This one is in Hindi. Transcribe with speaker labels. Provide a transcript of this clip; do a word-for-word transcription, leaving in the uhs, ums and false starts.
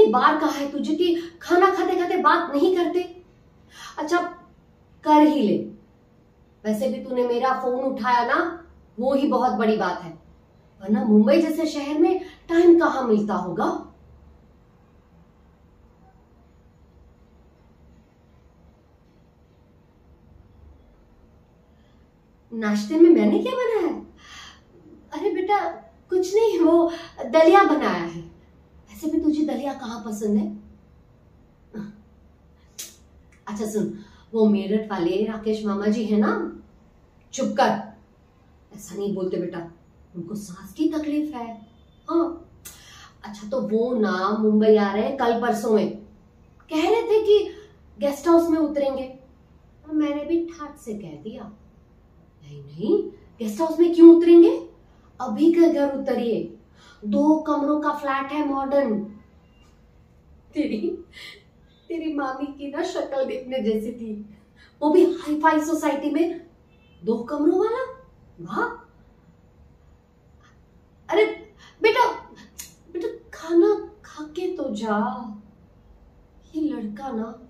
Speaker 1: बार कहा है तुझे कि खाना खाते खाते बात नहीं करते। अच्छा कर ही ले, वैसे भी तूने मेरा फोन उठाया ना, वो ही बहुत बड़ी बात है, वरना मुंबई जैसे शहर में टाइम कहाँ मिलता होगा। नाश्ते में मैंने क्या बनाया? अरे बेटा कुछ नहीं, वो दलिया बनाया है। वैसे भी तुझे दलिया कहाँ पसंद है? अच्छा सुन, वो मेरठ वाले राकेश मामा जी है ना, चुप कर, ऐसा नहीं बोलते बेटा, उनको सांस की तकलीफ है। हाँ अच्छा, तो वो ना मुंबई आ रहे हैं कल परसों में, कह रहे थे कि गेस्ट हाउस में उतरेंगे। और मैंने भी ठाट से कह दिया नहीं नहीं, गेस्ट हाउस में क्यों उतरेंगे, अभी के घर उतरिए, दो कमरों का फ्लैट है मॉडर्न। तेरी तेरी मामी की ना शक्ल देखने जैसी थी, वो भी हाई फाई सोसाइटी में, दो कमरों वाला, वाह। अरे बेटा बेटा खाना खा के तो जा, ये लड़का ना